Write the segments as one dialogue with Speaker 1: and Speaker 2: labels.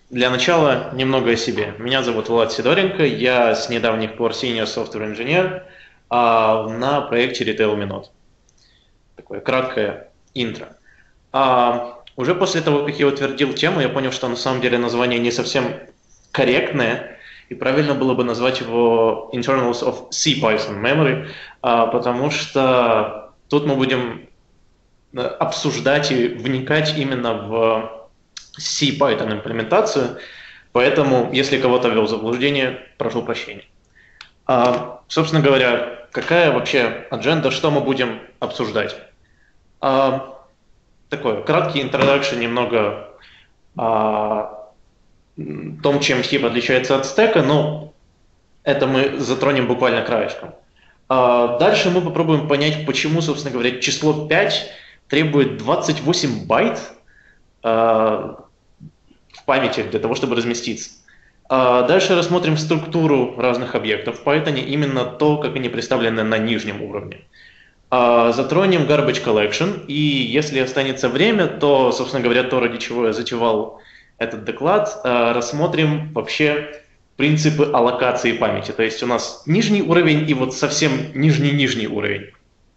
Speaker 1: Для начала немного о себе. Меня зовут Влад Сидоренко, я с недавних пор Senior Software Engineer на проекте Retail Minute. Такое краткое интро. Уже после того, как я утвердил тему, я понял, что на самом деле название не совсем корректное, и правильно было бы назвать его Internals of CPython Memory, потому что тут мы будем обсуждать и вникать именно в C-Python имплементацию, поэтому, если кого-то ввел в заблуждение, прошу прощения. Собственно говоря, какая вообще адженда, что мы будем обсуждать? Такой краткий introduction немного о том, чем хип отличается от стека, но это мы затронем буквально краешком. Дальше мы попробуем понять, почему, собственно говоря, число 5 требует 28 байт в памяти для того, чтобы разместиться. Дальше рассмотрим структуру разных объектов в Python, именно то, как они представлены на нижнем уровне. Затронем garbage collection, и если останется время, то, собственно говоря, то, ради чего я затевал этот доклад, рассмотрим вообще принципы аллокации памяти. То есть у нас нижний уровень и вот совсем нижний-нижний уровень.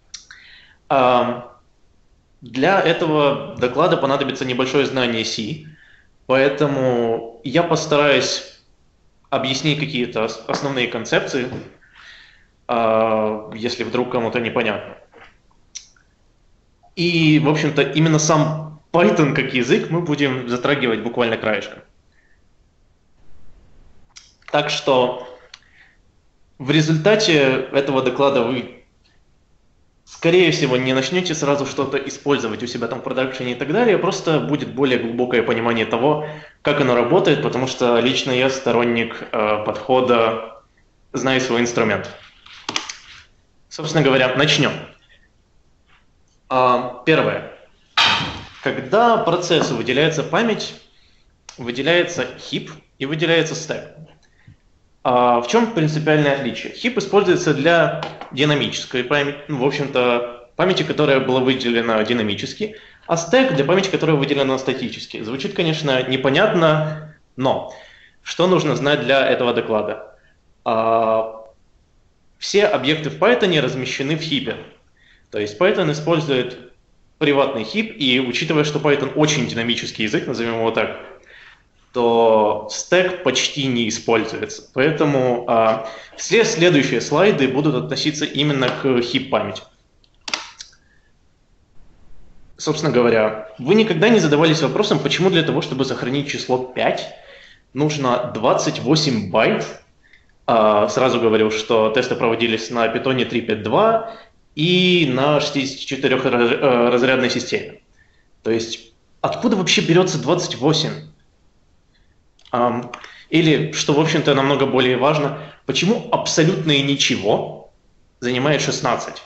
Speaker 1: Для этого доклада понадобится небольшое знание C, поэтому я постараюсь объяснить какие-то основные концепции, если вдруг кому-то непонятно. И, в общем-то, именно сам Python как язык мы будем затрагивать буквально краешком. Так что в результате этого доклада вы, скорее всего, не начнете сразу что-то использовать у себя там в продакшене и так далее, просто будет более глубокое понимание того, как оно работает, потому что лично я сторонник подхода «знай свой инструмент». Собственно говоря, начнем. Первое. Когда процессу выделяется память, выделяется хип и выделяется стэк. В чем принципиальное отличие? Хип используется для динамической памяти, в общем-то, памяти, которая была выделена динамически, а стэк для памяти, которая выделена статически. Звучит, конечно, непонятно, но что нужно знать для этого доклада? Все объекты в Python размещены в хипе. То есть Python использует приватный хип, и учитывая, что Python очень динамический язык, назовем его так, то стэк почти не используется. Поэтому все следующие слайды будут относиться именно к хип-памяти. Собственно говоря, вы никогда не задавались вопросом, почему для того, чтобы сохранить число 5, нужно 28 байт. Сразу говорю, что тесты проводились на Python 3.5.2 и на 64-разрядной системе. То есть откуда вообще берется 28? Или, что, в общем-то, намного более важно, почему абсолютное ничего занимает 16?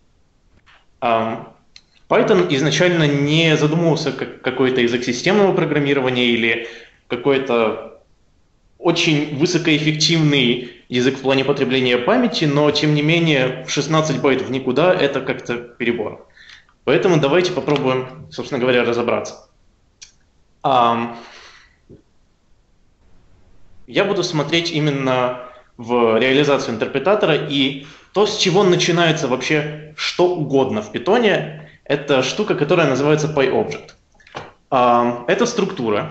Speaker 1: Python изначально не задумывался как какой-то язык системного программирования или какой-то очень высокоэффективный язык в плане потребления памяти, но, тем не менее, 16 байт в никуда – это как-то перебор. Поэтому давайте попробуем, собственно говоря, разобраться. Я буду смотреть именно в реализацию интерпретатора, и то, с чего начинается вообще что угодно в Python, это штука, которая называется PyObject. Это структура.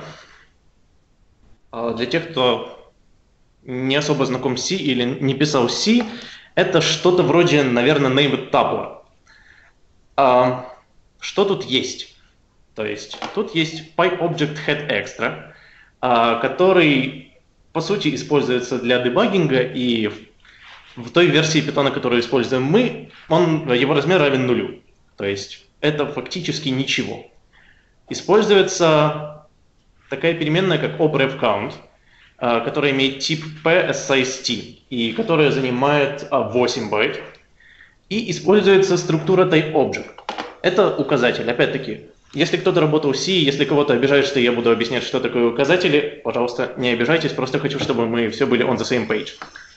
Speaker 1: Для тех, кто не особо знаком с C или не писал C, это что-то вроде, наверное, named tuple. Что тут есть? То есть тут есть PyObject head extra, который, по сути, используется для дебагинга, и в той версии Python, которую используем мы, его размер равен нулю. То есть это фактически ничего. Используется такая переменная, как oprefCount, которая имеет тип p as size t, и которая занимает 8 байт. И используется структура typeObject. Это указатель. Опять-таки, если кто-то работал в C, если кого-то обижает, что я буду объяснять, что такое указатели, пожалуйста, не обижайтесь, просто хочу, чтобы мы все были on the same page.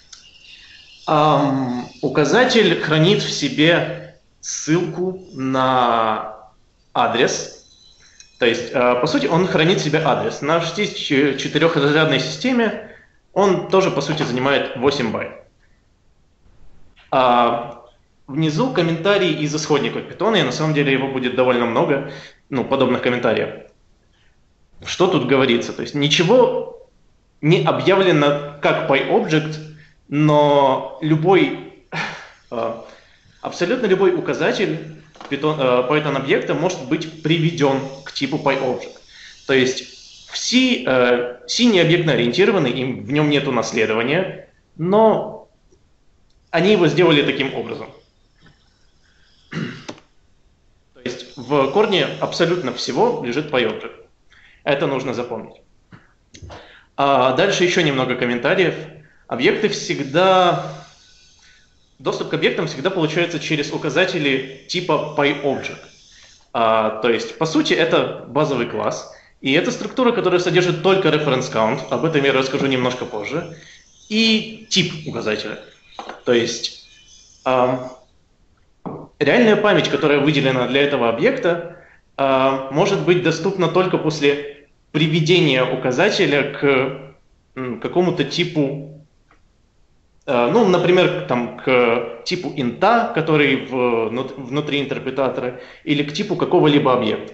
Speaker 1: Указатель хранит в себе ссылку на адрес, То есть, по сути, он хранит в себе адрес. На 64-разрядной системе он тоже, по сути, занимает 8 байт. Внизу комментарий из исходника Python, и на самом деле его будет довольно много, подобных комментариев. Что тут говорится? То есть ничего не объявлено как PyObject, но абсолютно любой указатель Python объекта может быть приведен к типу PyObject. То есть C не объектно ориентированный, в нем нету наследования, но они его сделали таким образом. То есть в корне абсолютно всего лежит PyObject. Это нужно запомнить. Дальше еще немного комментариев. Доступ к объектам всегда получается через указатели типа PyObject. То есть, по сути, это базовый класс. И это структура, которая содержит только reference count. Об этом я расскажу немножко позже. И тип указателя. То есть, реальная память, которая выделена для этого объекта, может быть доступна только после приведения указателя к какому-то типу, например, к типу инта, который внутри интерпретатора, или к типу какого-либо объекта.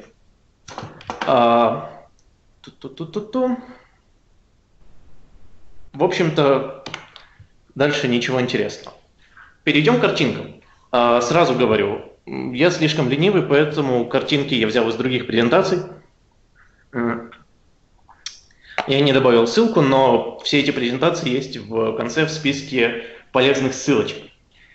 Speaker 1: В общем-то, дальше ничего интересного. Перейдем к картинкам. Сразу говорю, я слишком ленивый, поэтому картинки я взял из других презентаций. Я не добавил ссылку, но все эти презентации есть в конце в списке полезных ссылочек.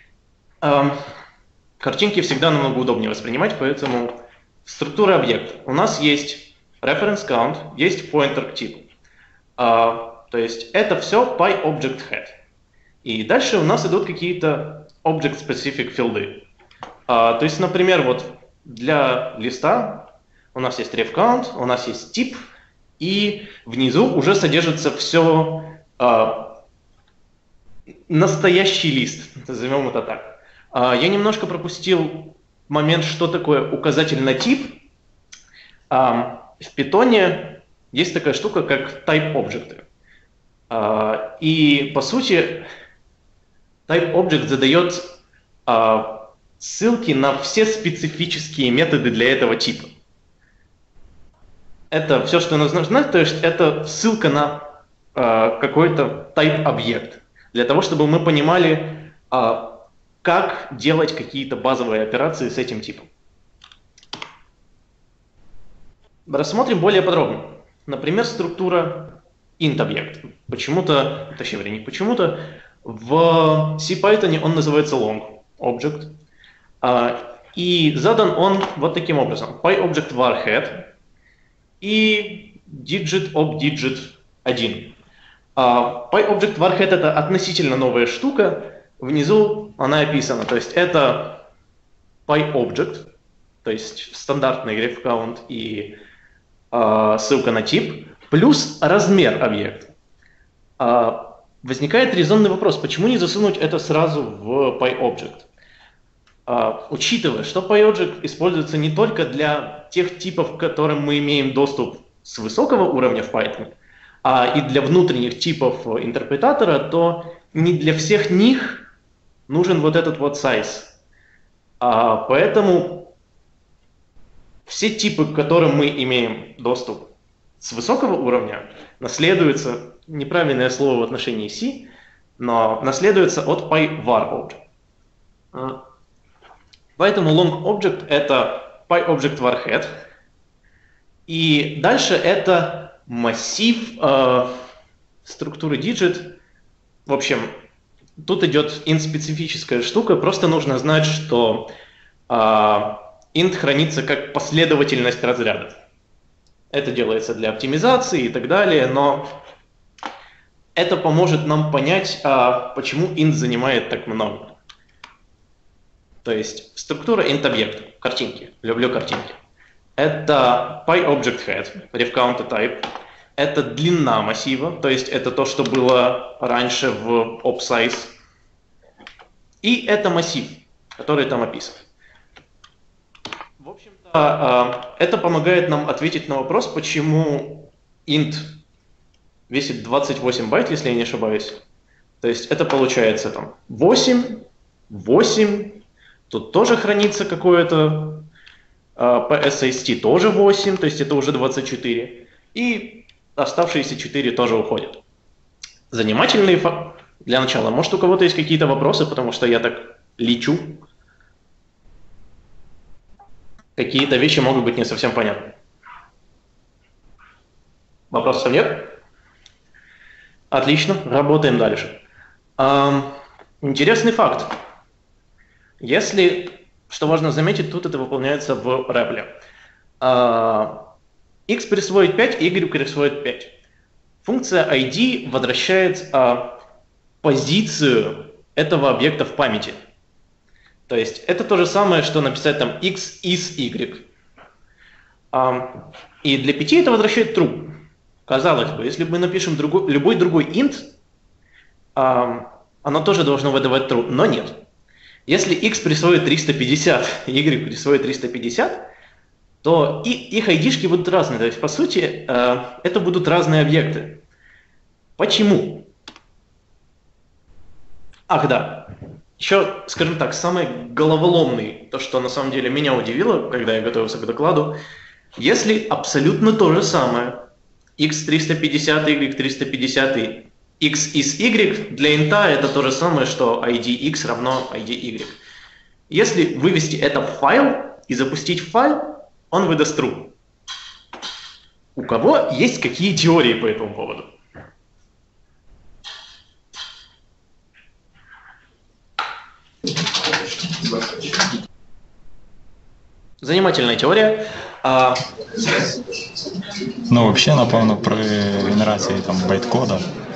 Speaker 1: Картинки всегда намного удобнее воспринимать, поэтому структура объекта. У нас есть reference count, есть pointer к типу. То есть это все PyObject_head. И дальше у нас идут какие-то object-specific филды. То есть, например, вот для листа у нас есть ref_count, у нас есть тип, и внизу уже содержится все настоящий лист, назовем это так. Я немножко пропустил момент, что такое указатель на тип. В Python есть такая штука, как type-объекты. И, по сути, type-object задает ссылки на все специфические методы для этого типа. Это все, что нужно знать, то есть это ссылка на какой-то type-объект, для того, чтобы мы понимали, как делать какие-то базовые операции с этим типом. Рассмотрим более подробно. Например, структура int-объект. Почему-то, точнее, не почему-то, в CPython он называется long object. И задан он вот таким образом. PyObject varhead и digit of digit 1. PyObject varhead это относительно новая штука. Внизу она описана. То есть это PyObject, то есть стандартный ref count и ссылка на тип, плюс размер объекта. Возникает резонный вопрос, почему не засунуть это сразу в PyObject? Учитывая, что PyObject используется не только для тех типов, к которым мы имеем доступ с высокого уровня в Python, а и для внутренних типов интерпретатора, то не для всех них нужен вот этот вот size. Поэтому все типы, к которым мы имеем доступ с высокого уровня, наследуются, неправильное слово в отношении C, но наследуются от PyVar object. Поэтому long object это PyObject varhead. И дальше это массив структуры digit. В общем, тут идет int-специфическая штука. Просто нужно знать, что int хранится как последовательность разрядов. Это делается для оптимизации и так далее, но это поможет нам понять, почему int занимает так много. То есть структура int-объекта, картинки, люблю картинки. Это PyObject_head, ref_count type. Это длина массива, то есть это то, что было раньше в opsize. И это массив, который там описан. В общем-то, Это помогает нам ответить на вопрос, почему int весит 28 байт, если я не ошибаюсь. То есть это получается там 8, 8, тут тоже хранится какое-то PSAST тоже 8, то есть это уже 24. И оставшиеся 4 тоже уходят. Занимательный факт. Для начала, может, у кого-то есть какие-то вопросы, потому что я так лечу. Какие-то вещи могут быть не совсем понятны. Вопросов нет? Отлично, работаем дальше. Интересный факт. Если, что важно заметить, тут это выполняется в REPL. X присвоит 5, Y присвоит 5. Функция ID возвращает позицию этого объекта в памяти. То есть это то же самое, что написать там X is Y. И для 5 это возвращает true. Казалось бы, если мы напишем любой другой int, оно тоже должно выдавать true, но нет. Если x присвоит 350, y присвоит 350, то их ID-шки будут разные. То есть, по сути, это будут разные объекты. Почему? Ах, да. Еще, скажем так, самый головоломный, то, что на самом деле меня удивило, когда я готовился к докладу, если абсолютно то же самое, x 350, y 350, x is y, для инта это то же самое, что ID x равно ID y. Если вывести это в файл и запустить файл, он выдаст true. У кого есть какие теории по этому поводу? Занимательная теорія.
Speaker 2: Ну, вообще, напевно, при генерації там байткода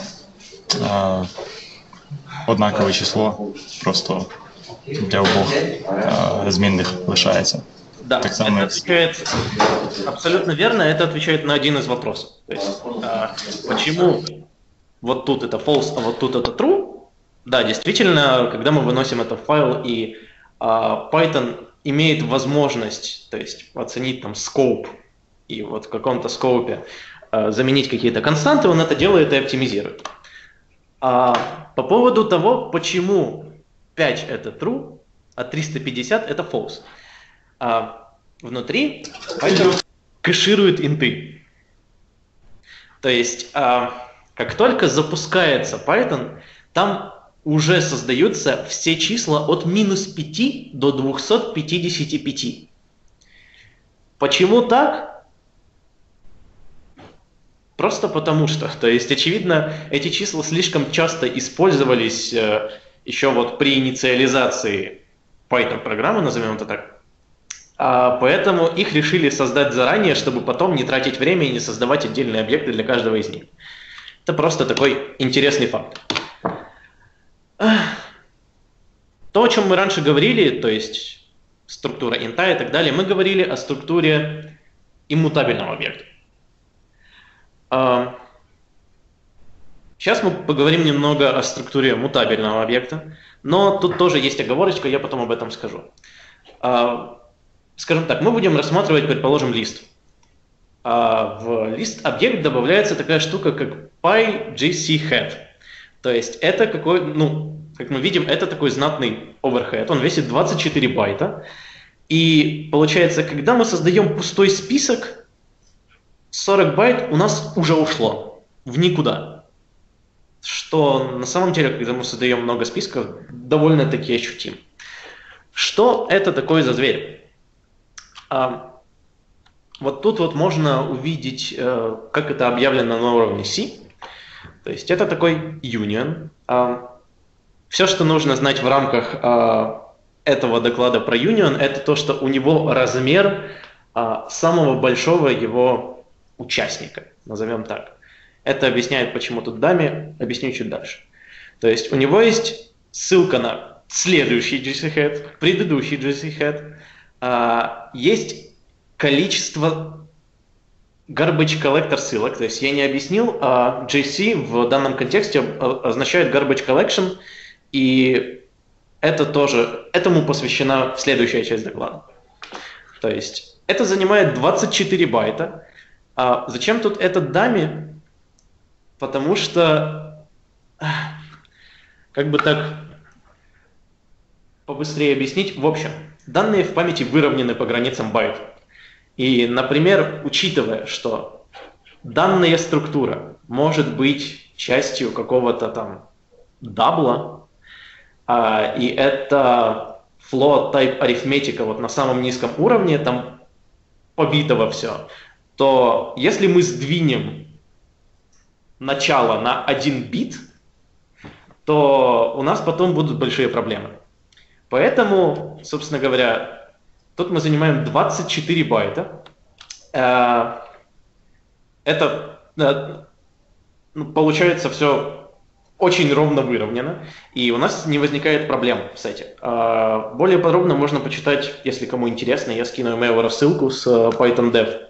Speaker 2: однакове число просто для обох змінних лишається.
Speaker 1: Да,
Speaker 2: так само...
Speaker 1: это отвечает абсолютно верно, это отвечает на один из вопросов. То есть, почему вот тут это false, а вот тут это true? Да, действительно, когда мы выносим это в файл, и Python имеет возможность, то есть оценить там scope, и вот в каком-то скоупе заменить какие-то константы, он это делает и оптимизирует. По поводу того, почему 5 это true, а 350 это false. Внутри Python кэширует инты. То есть, как только запускается Python, там уже создаются все числа от -5 до 255. Почему так? Просто потому что. То есть, очевидно, эти числа слишком часто использовались еще вот при инициализации Python-программы, назовем это так. Поэтому их решили создать заранее, чтобы потом не тратить время и не создавать отдельные объекты для каждого из них. Это просто такой интересный факт. То, о чем мы раньше говорили, то есть структура инта и так далее, мы говорили о структуре иммутабельного объекта. Сейчас мы поговорим немного о структуре мутабельного объекта, но тут тоже есть оговорочка, я потом об этом скажу. Скажем так, мы будем рассматривать, предположим, лист. В лист-объект добавляется такая штука, как PyJCHead. То есть это какой, как мы видим, это такой знатный overhead, он весит 24 байта. И получается, когда мы создаем пустой список, 40 байт у нас уже ушло в никуда. Что на самом деле, когда мы создаем много списков, довольно-таки ощутим. Что это такое за зверь? Вот тут вот можно увидеть, как это объявлено на уровне C. То есть это такой union. Все, что нужно знать в рамках этого доклада про union, это то, что у него размер самого большого его участника, назовем так. Это объясняет, почему тут даме, объясню чуть дальше. То есть у него есть ссылка на следующий JCHead, предыдущий JCHead, есть количество garbage collector ссылок, то есть я не объяснил, а JC в данном контексте означает garbage collection, и это тоже, этому посвящена следующая часть доклада. То есть Это занимает 24 байта. А зачем тут этот dummy? Потому что, как бы так побыстрее объяснить, в общем, данные в памяти выровнены по границам байт. И, например, учитывая, что данная структура может быть частью какого-то там дабла, и это float type арифметика вот на самом низком уровне, там побитого все, то если мы сдвинем начало на 1 бит, то у нас потом будут большие проблемы. Поэтому, собственно говоря, тут мы занимаем 24 байта. Это получается все очень ровно выровнено, и у нас не возникает проблем с этим. Более подробно можно почитать, если кому интересно, я скину email рассылку с Python Dev.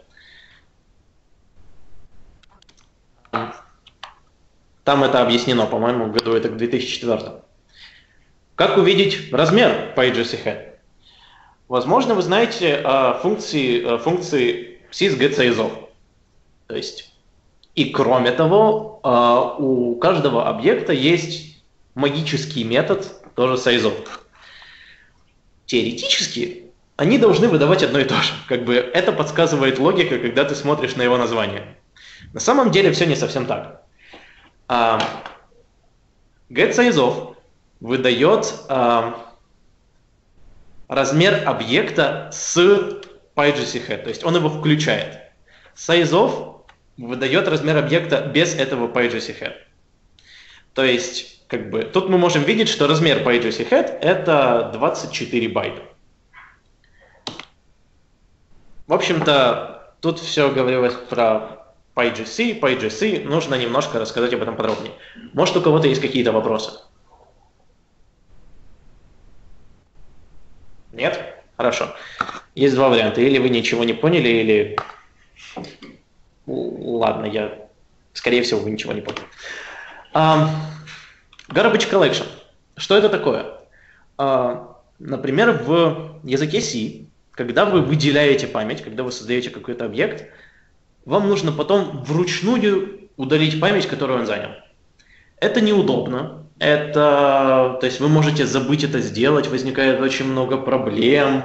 Speaker 1: Там это объяснено, по-моему, в году это в 2004. Как увидеть размер PyJSHead? Возможно, вы знаете функции sys-get-sizeof. То есть, и кроме того, у каждого объекта есть магический метод, тоже sizeof. Теоретически, они должны выдавать одно и то же. Как бы это подсказывает логика, когда ты смотришь на его название. На самом деле все не совсем так. getSizeof выдает размер объекта с PyJSHead, то есть он его включает. Sizeof выдает размер объекта без этого PyJSHead. То есть, как бы, тут мы можем видеть, что размер PyJSHead это 24 байта. В общем-то, тут все говорилось про PyJC, нужно немножко рассказать об этом подробнее. Может, у кого-то есть какие-то вопросы? Нет? Хорошо. Есть два варианта. Или вы ничего не поняли, или... Ладно, скорее всего, вы ничего не поняли. Garbage collection. Что это такое? Например, в языке C, когда вы выделяете память, когда вы создаете какой-то объект, вам нужно потом вручную удалить память, которую он занял. Это неудобно. То есть вы можете забыть это сделать, возникает очень много проблем,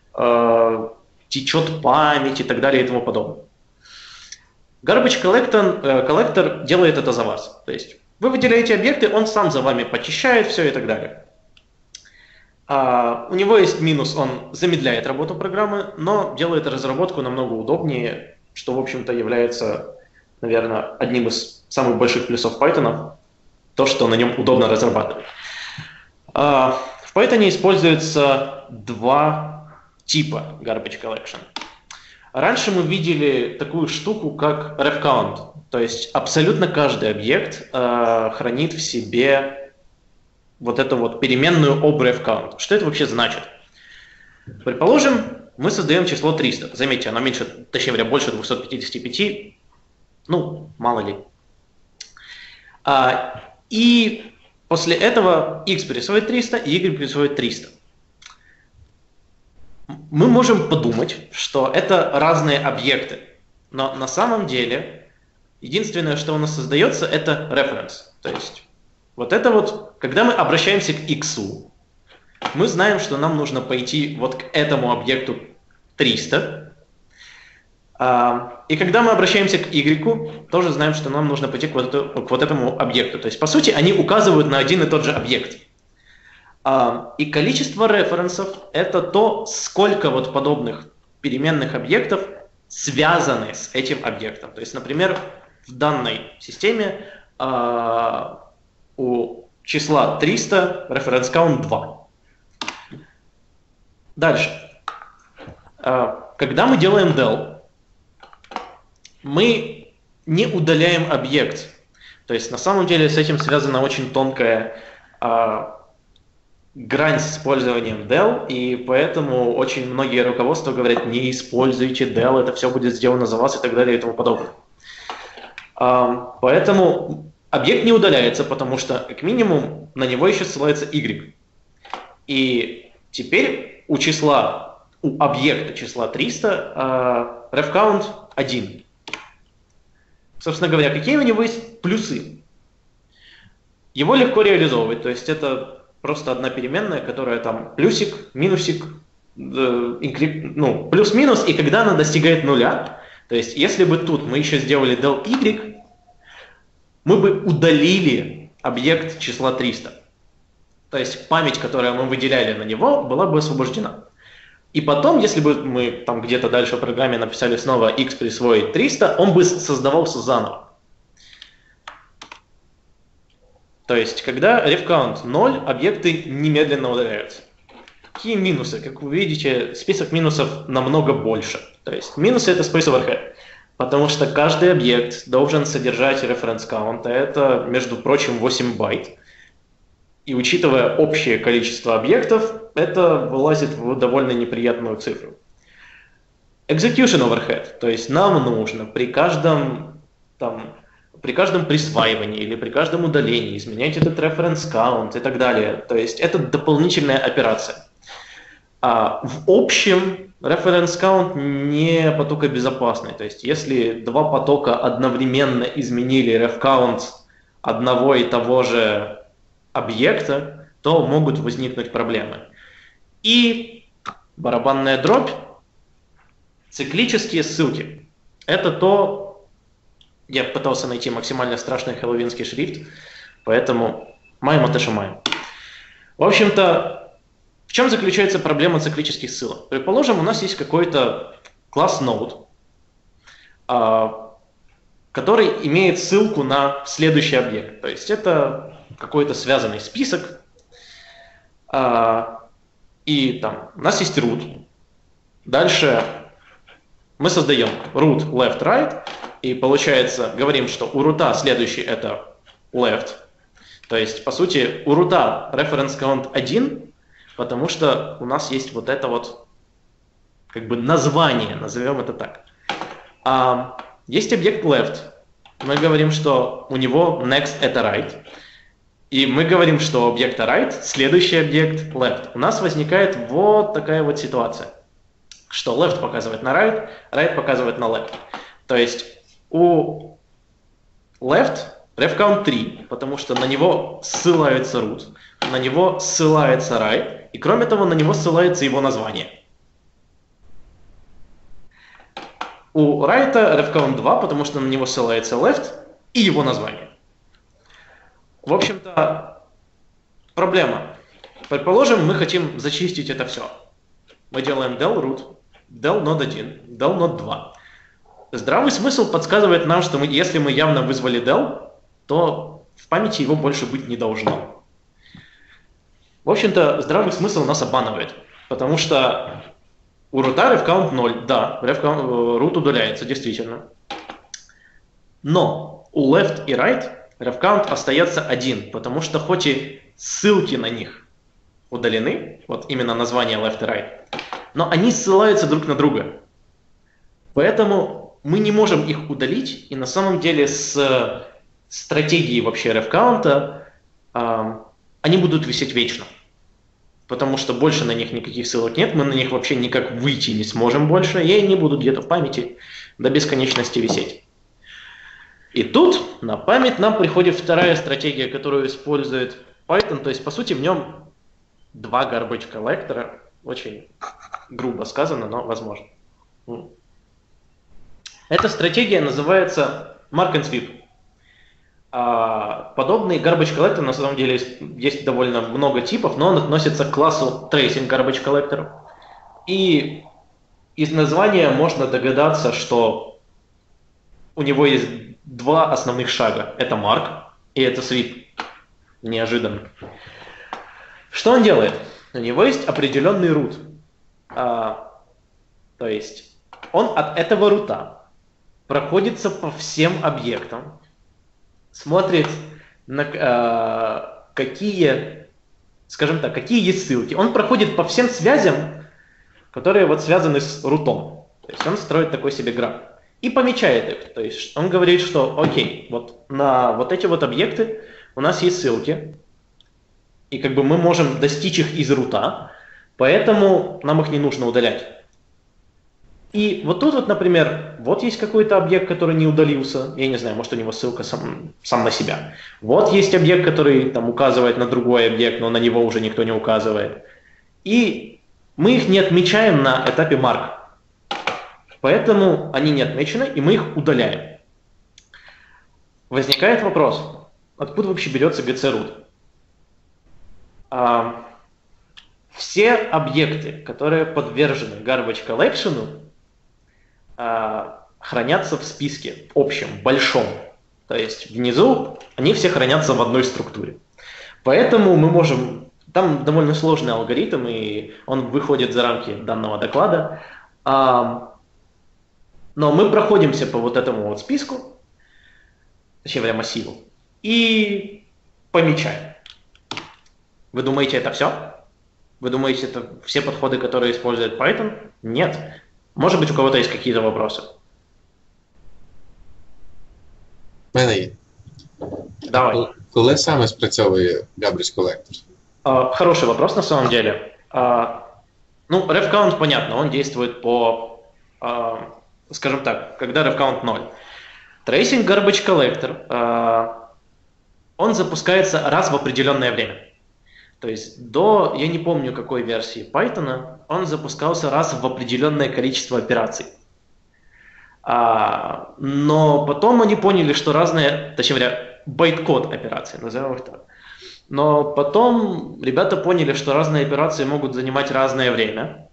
Speaker 1: течет память и так далее и тому подобное. Garbage collector делает это за вас. То есть вы выделяете объекты, он сам за вами почищает все и так далее. У него есть минус, он замедляет работу программы, но делает разработку намного удобнее, что, в общем-то, является, наверное, одним из самых больших плюсов Python, то, что на нем удобно разрабатывать. В Python используется два типа garbage collection. Раньше мы видели такую штуку, как refcount, то есть абсолютно каждый объект хранит в себе вот эту вот переменную obrefcount. Что это вообще значит? Предположим, мы создаем число 300. Заметьте, оно меньше, точнее говоря, больше 255, ну, мало ли. И после этого x присвоит 300, и y присвоит 300. Мы можем подумать, что это разные объекты, но на самом деле единственное, что у нас создается, это reference. То есть вот это вот, когда мы обращаемся к x, мы знаем, что нам нужно пойти вот к этому объекту 300, и когда мы обращаемся к y, тоже знаем, что нам нужно пойти к вот этому объекту. То есть, по сути, они указывают на один и тот же объект. И количество референсов – это то, сколько вот подобных переменных объектов связаны с этим объектом. То есть, например, в данной системе у числа 300 reference count 2. Дальше. Когда мы делаем del, мы не удаляем объект. То есть на самом деле с этим связана очень тонкая грань с использованием del, и поэтому очень многие руководства говорят, не используйте del, это все будет сделано за вас и так далее и тому подобное. Поэтому объект не удаляется, потому что как минимум на него еще ссылается y. И теперь у числа у объекта числа 300 ref_count 1. Собственно говоря, какие у него есть плюсы? Его легко реализовывать, то есть это просто одна переменная, которая там плюсик, минусик, ну, плюс-минус, и когда она достигает нуля, то есть если бы тут мы еще сделали del y, мы бы удалили объект числа 300. То есть память, которую мы выделяли на него, была бы освобождена. И потом, если бы мы там где-то дальше в программе написали снова x присвоить 300, он бы создавался заново. То есть, когда ref_count 0, объекты немедленно удаляются. Какие минусы? Как вы видите, список минусов намного больше. То есть, минусы — это space overhead. Потому что каждый объект должен содержать reference count, а это, между прочим, 8 байт. И учитывая общее количество объектов, это вылазит в довольно неприятную цифру. Execution overhead, то есть нам нужно при каждом присваивании или при каждом удалении изменять этот reference count и так далее. То есть это дополнительная операция. А в общем reference count не потокобезопасный. То есть если два потока одновременно изменили ref count одного и того же объекта, то могут возникнуть проблемы. И барабанная дробь, циклические ссылки. Это то, я пытался найти максимально страшный хэллоуинский шрифт, поэтому маем отошимаем. В общем-то, в чем заключается проблема циклических ссылок? Предположим, у нас есть какой-то класс node, который имеет ссылку на следующий объект. То есть это какой-то связанный список, и там у нас есть root. Дальше мы создаем root left right, и получается, говорим, что у рута следующий это left. То есть, по сути, у рута reference count 1, потому что у нас есть вот это вот как бы название, назовем это так. Есть объект left. Мы говорим, что у него next это right. И мы говорим, что у объекта right следующий объект left. У нас возникает вот такая вот ситуация, что left показывает на right, right показывает на left. То есть у left ref count 3, потому что на него ссылается root, на него ссылается right, и кроме того на него ссылается его название. У right ref count 2, потому что на него ссылается left и его название. В общем-то, проблема. Предположим, мы хотим зачистить это все. Мы делаем del root, del node 1, del node 2. Здравый смысл подсказывает нам, что если мы явно вызвали del, то в памяти его больше быть не должно. В общем-то, здравый смысл нас обманывает, потому что у рута ref count 0, да, root удаляется, действительно. Но у left и right ref count остается 1, потому что хоть и ссылки на них удалены, вот именно название left и right, но они ссылаются друг на друга. Поэтому мы не можем их удалить, и на самом деле с стратегией вообще ref count они будут висеть вечно. Потому что больше на них никаких ссылок нет, мы на них вообще никак выйти не сможем больше, и они будут где-то в памяти до бесконечности висеть. И тут на память нам приходит вторая стратегия, которую использует Python. То есть, по сути, в нем два garbage коллектора. Очень грубо сказано, но возможно. Эта стратегия называется Mark and Sweep. Подобный garbage collector, на самом деле, есть довольно много типов, но он относится к классу Tracing Garbage Collector. И из названия можно догадаться, что у него есть два основных шага. Это mark и это sweep. Неожиданно. Что он делает? У него есть определенный root. То есть он от этого рута проходится по всем объектам, смотрит на какие, скажем так, какие есть ссылки. Он проходит по всем связям, которые вот связаны с рутом. То есть он строит такой себе граф. И помечает их. То есть он говорит, что окей, вот на вот эти вот объекты у нас есть ссылки, и как бы мы можем достичь их из рута, Поэтому нам их не нужно удалять. И вот тут вот, например, вот есть какой-то объект, который не удалился. Я не знаю, может, у него ссылка сам на себя. Вот есть объект, который там указывает на другой объект, но на него уже никто не указывает. И мы их не отмечаем на этапе mark. Поэтому они не отмечены, и мы их удаляем. Возникает вопрос, откуда вообще берется gcroot? Все объекты, которые подвержены garbage collection, хранятся в списке общем, большом. То есть внизу они все хранятся в одной структуре. Поэтому мы можем... Там довольно сложный алгоритм, и он выходит за рамки данного доклада. Но мы проходимся по вот этому вот списку, точнее, массиву, и помечаем. Вы думаете, это все? Вы думаете, это все подходы, которые использует Python? Нет. Может быть, у кого-то есть какие-то вопросы?
Speaker 3: У мене є.
Speaker 1: Давай.
Speaker 3: Коли саме спрацьовує garbage collector?
Speaker 1: Хороший вопрос на самом деле. Ref-count, понятно, он действует по, скажем так, когда ref-count 0. Tracing garbage collector, он запускается раз в определенное время. То есть я не помню какой версии Python, он запускался раз в определенное количество операций. Но потом они поняли, что разные, точнее говоря, байт-код операций, назовем их так. Но потом ребята поняли, что разные операции могут занимать разное время.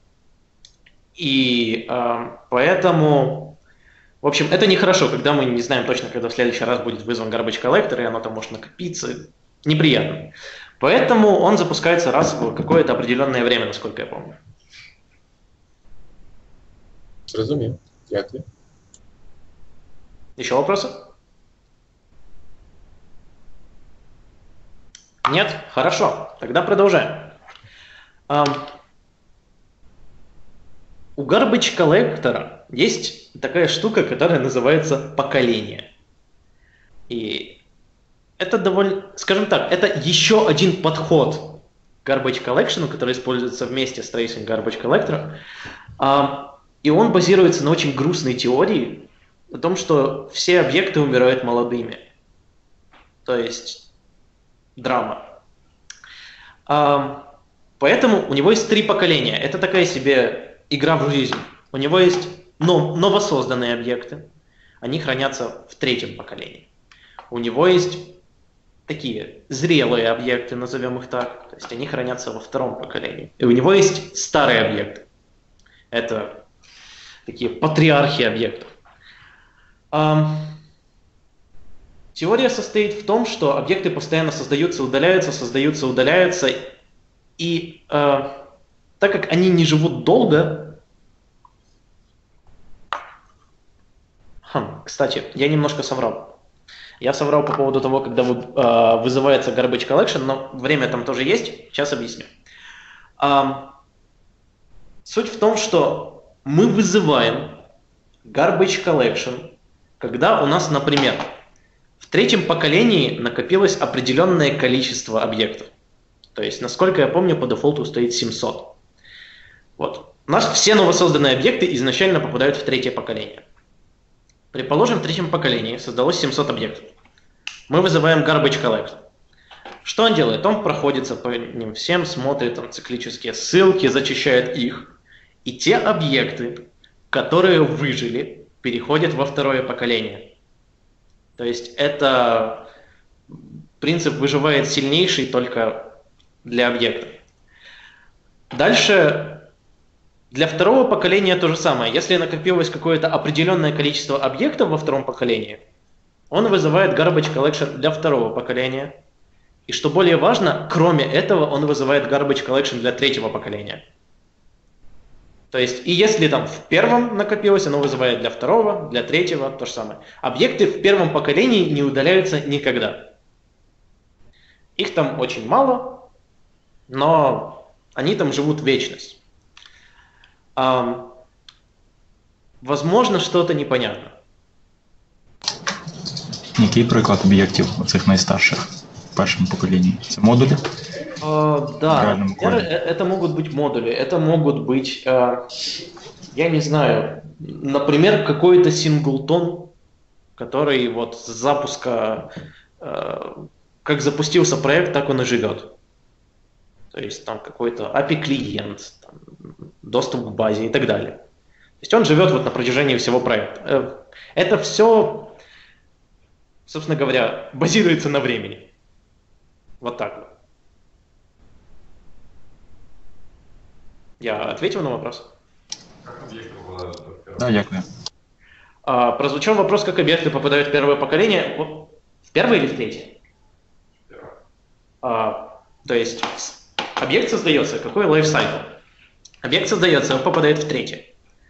Speaker 1: И поэтому, в общем, это нехорошо, когда мы не знаем точно, когда в следующий раз будет вызван garbage collector, и оно там может накопиться. Неприятно. Поэтому он запускается раз в какое-то определенное время, насколько я помню.
Speaker 3: Зрозумів. Дякую.
Speaker 1: Еще вопросы? Нет? Хорошо. Тогда продолжаем. У garbage collector есть такая штука, которая называется поколение. И это довольно, скажем так, это еще один подход к garbage collection, который используется вместе с tracing garbage collector. И он базируется на очень грустной теории о том, что все объекты умирают молодыми. То есть драма. Поэтому у него есть 3 поколения. Это такая себе игра в жизнь. У него есть новосозданные объекты. Они хранятся в 3-м поколении. У него есть такие зрелые объекты, назовем их так. То есть они хранятся во 2-м поколении. И у него есть старые объекты. Это такие патриархи объектов. Теория состоит в том, что объекты постоянно создаются, удаляются. И так как они не живут долго... Кстати, я немножко соврал. Я соврал по поводу того, когда вызывается garbage collection, но время там тоже есть. Сейчас объясню. Суть в том, что мы вызываем garbage collection, когда у нас, например, в 3-м поколении накопилось определенное количество объектов. То есть, насколько я помню, по дефолту стоит 700. Вот. У нас все новосозданные объекты изначально попадают в 3-е поколение. Предположим, в 3-м поколении создалось 700 объектов. Мы вызываем garbage collector. Что он делает? Он проходится по ним всем, смотрит там циклические ссылки, зачищает их. И те объекты, которые выжили, переходят во 2-е поколение. То есть это принцип выживает сильнейший только для объектов. Дальше для 2-го поколения то же самое. Если накопилось какое-то определенное количество объектов во 2-м поколении, он вызывает garbage collection для 2-го поколения. И что более важно, кроме этого, он вызывает garbage collection для 3-го поколения. То есть, и если там в 1-м накопилось, оно вызывает для 2-го, для 3-го, то же самое. Объекты в 1-м поколении не удаляются никогда. Их там очень мало, но они там живут вечность. Возможно, что-то непонятно.
Speaker 2: Який приклад об'єктів оцих найстарших в 1-му поколінні? Це модулі?
Speaker 1: Да,
Speaker 2: реальном
Speaker 1: например,
Speaker 2: коде?
Speaker 1: это могут быть модули, это могут быть, я не знаю, например, какой-то синглтон, который вот с запуска, как запустился проект, так он и живет. То есть там какой-то API-клиент, доступ к базе и так далее. То есть он живет вот на протяжении всего проекта. Это все, собственно говоря, базируется на времени. Вот так вот. Я ответил на вопрос?
Speaker 2: Да, дякую.
Speaker 1: Прозвучал вопрос, как объекты попадают в первое поколение. В первое или в третье? То есть объект создается, какой лайфсайкл? Объект создается, он попадает в третье.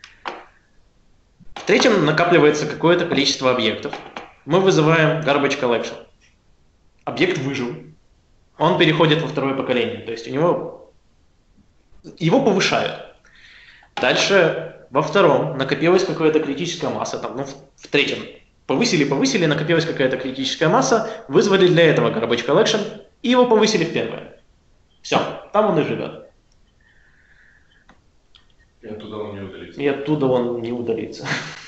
Speaker 1: В третьем накапливается какое-то количество объектов. Мы вызываем garbage collection. Объект выжил. Он переходит во второе поколение. То есть его повышают. Дальше во втором накопилась какая-то критическая масса. В третьем повысили, накопилась какая-то критическая масса, вызвали для этого garbage collection и его повысили в первое. Все, там он и живет.
Speaker 4: И оттуда он не удалится.
Speaker 1: И оттуда он не удалится.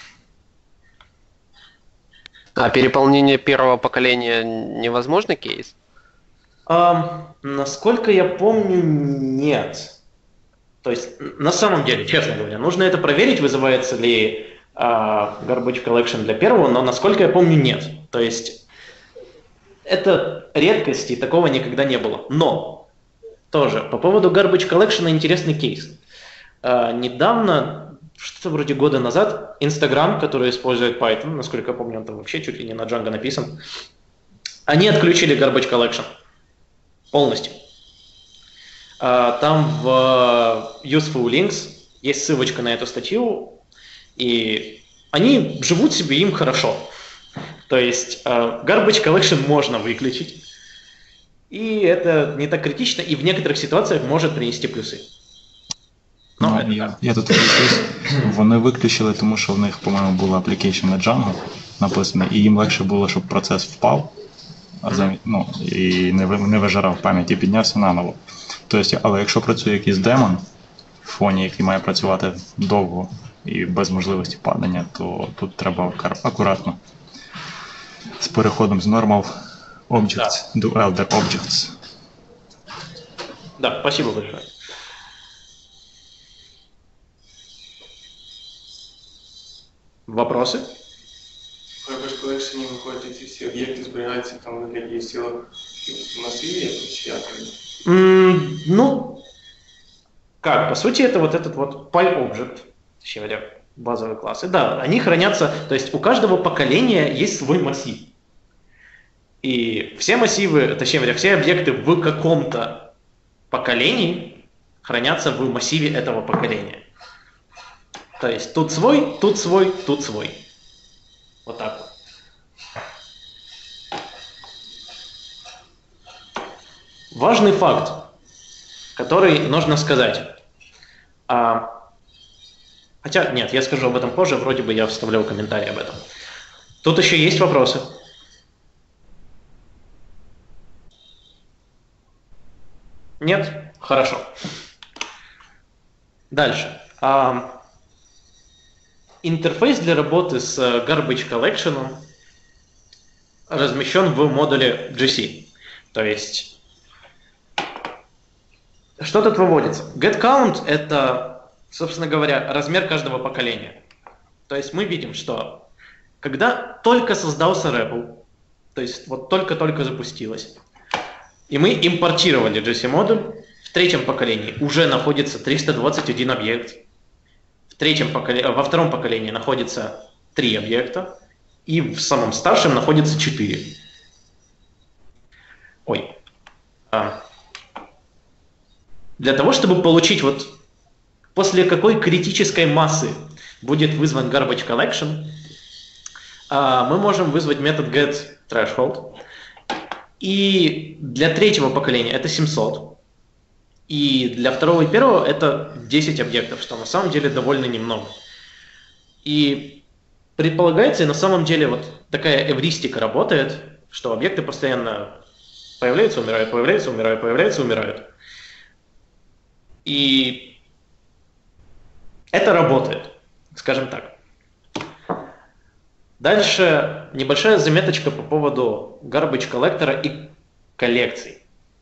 Speaker 5: А переполнение первого поколения невозможный кейс?
Speaker 1: Насколько я помню, нет. То есть, на самом деле, честно говоря, нужно это проверить, вызывается ли garbage collection для первого, но, насколько я помню, нет. То есть, это редкость, и такого никогда не было. Но, тоже, по поводу garbage collection интересный кейс. Недавно, что-то вроде года назад, Instagram, который использует Python, насколько я помню, он там вообще чуть ли не на Django написан, они отключили garbage collection полностью. Там в Useful Links есть ссылочка на эту статью, и они живут себе, им хорошо. То есть garbage collection можно выключить, і це не так критично, і в некоторих ситуаціях може принести плюси.
Speaker 2: Я тут виключусь. Вони виключили, тому що в них, по-моєму, була application на Django написана, і їм легше було, щоб процес впав, і не вижирав пам'ять, і піднявся наново. Тобто, але якщо працює якийсь демон в фоні, який має працювати довго і без можливості падання, то тут треба акуратно з переходом з normal objects до elder objects.
Speaker 1: Да, спасибо большое. Вопросы?
Speaker 4: В Garbage Collection виходять ці всі об'єкти, зберігаються там в вигляді сіла в масиві якось, чи як?
Speaker 1: Ну, как, по сути, это вот этот вот PyObject, точнее говоря, базовые классы. Да, они хранятся, то есть у каждого поколения есть свой массив. И все массивы, точнее говоря, все объекты в каком-то поколении хранятся в массиве этого поколения. То есть тут свой, тут свой, тут свой. Вот так вот. Важный факт, который нужно сказать. Хотя, нет, я скажу об этом позже, вроде бы я вставлял комментарий об этом. Тут еще есть вопросы. Нет? Хорошо. Дальше. Интерфейс для работы с Garbage Collection размещен в модуле GC. То есть, что тут выводится? GetCount – это, собственно говоря, размер каждого поколения. То есть мы видим, что когда только создался REPL, то есть вот только-только запустилось, и мы импортировали GC-модуль, в третьем поколении уже находится 321 объект, во втором поколении находится 3 объекта, и в самом старшем находится 4. Для того, чтобы получить вот после какой критической массы будет вызван garbage collection, мы можем вызвать метод getThreshold. И для третьего поколения это 700. И для второго и первого это 10 объектов, что на самом деле довольно немного. И предполагается, и на самом деле вот такая эвристика работает, что объекты постоянно Появляются, умирают, появляются, умирают, появляются, умирают. И это работает, скажем так. Дальше небольшая заметочка по поводу garbage коллектора и коллекций.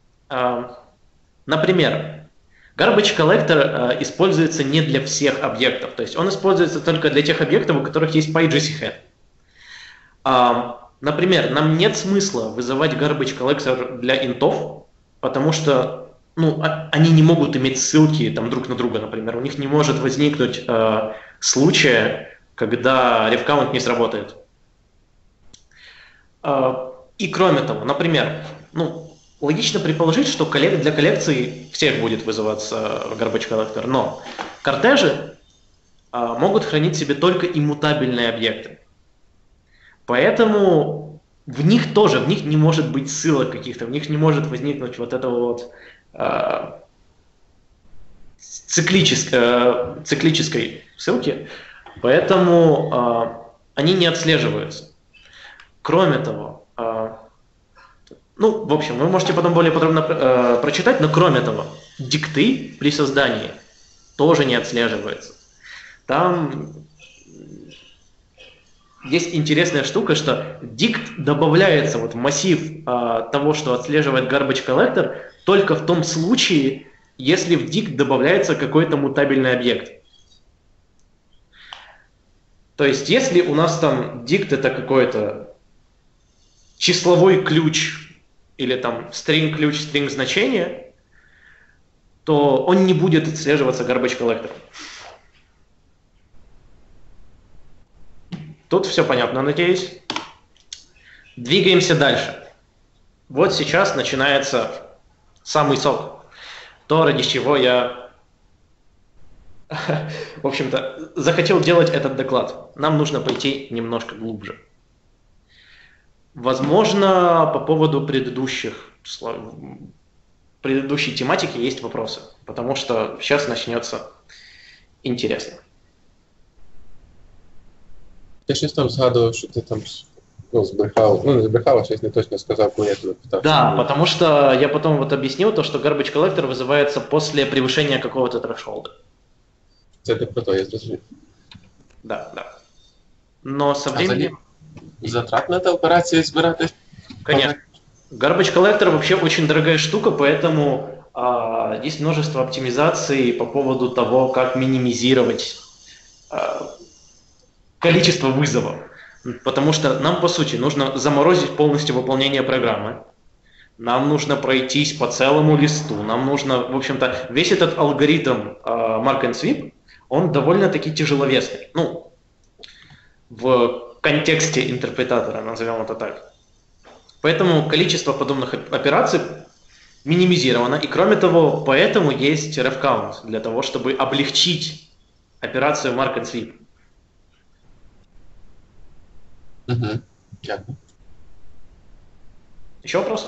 Speaker 1: Например, garbage collector используется не для всех объектов, то есть он используется только для тех объектов, у которых есть PyGC head. Например, нам нет смысла вызывать garbage collector для интов, потому что они не могут иметь ссылки там, друг на друга, например. У них не может возникнуть случая, когда ref-count не сработает. И кроме того, например, логично предположить, что для коллекции всех будет вызываться garbage collector, но кортежи могут хранить в себе только иммутабельные объекты. Поэтому в них не может быть ссылок каких-то, в них не может возникнуть вот этого вот циклической ссылки, поэтому они не отслеживаются. Кроме того, в общем, вы можете потом более подробно прочитать, но кроме того, дикты при создании тоже не отслеживаются. Там есть интересная штука, что дикт добавляется в массив того, что отслеживает garbage collector, только в том случае, если в дикт добавляется какой-то мутабельный объект. То есть, если у нас там дикт это какой-то числовой ключ или там string ключ, string значение, то он не будет отслеживаться garbage collector. Тут все понятно, надеюсь. Двигаемся дальше. Вот сейчас начинается самый сок. То, ради чего я, в общем-то, захотел делать этот доклад. Нам нужно пойти немножко глубже. Возможно, по поводу предыдущей тематики есть вопросы, потому что сейчас начнется интересно.
Speaker 3: Я щось там згадував, що ти там збрехав, не збрехав, а щось не точно сказав, коли я тебе питав.
Speaker 1: Да, потому что я потом объяснил то, что garbage collector вызывается после превышения какого-то трэшхолда.
Speaker 3: Це ти про то, я зрозумів.
Speaker 1: Да. Но со временем...
Speaker 3: Затратна та операція збирати?
Speaker 1: Конечно. Garbage collector вообще очень дорогая штука, поэтому есть множество оптимизаций по поводу того, как минимизировать количество вызовов. Потому что нам, по сути, нужно заморозить полностью выполнение программы. Нам нужно пройтись по целому листу. Нам нужно, в общем-то, весь этот алгоритм Mark and Sweep, он довольно-таки тяжеловесный. В контексте интерпретатора, назовем это так. Поэтому количество подобных операций минимизировано. И кроме того, поэтому есть ref-count, для того, чтобы облегчить операцию Mark and Sweep.
Speaker 3: Угу. Дякую.
Speaker 1: Еще вопросы?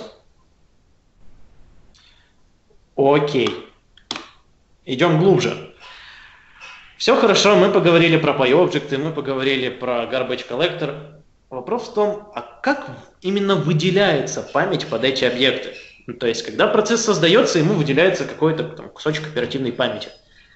Speaker 1: Окей. Идем глубже. Все хорошо, мы поговорили про PyObject, мы поговорили про garbage collector. Вопрос в том, а как именно выделяется память под эти объекты? То есть, когда процесс создается, ему выделяется какой-то кусочек оперативной памяти.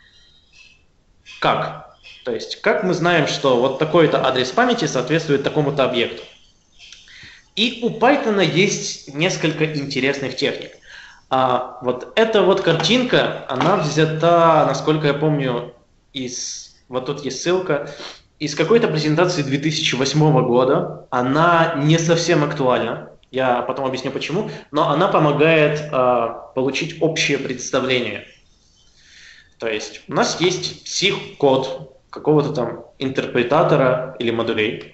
Speaker 1: Как? То есть, как мы знаем, что вот такой-то адрес памяти соответствует такому-то объекту? И у Python есть несколько интересных техник. Вот эта вот картинка, она взята, насколько я помню, вот тут есть ссылка, из какой-то презентации 2008 года. Она не совсем актуальна, я потом объясню почему, но она помогает получить общее представление. То есть у нас есть псих-код какого-то там интерпретатора или модулей.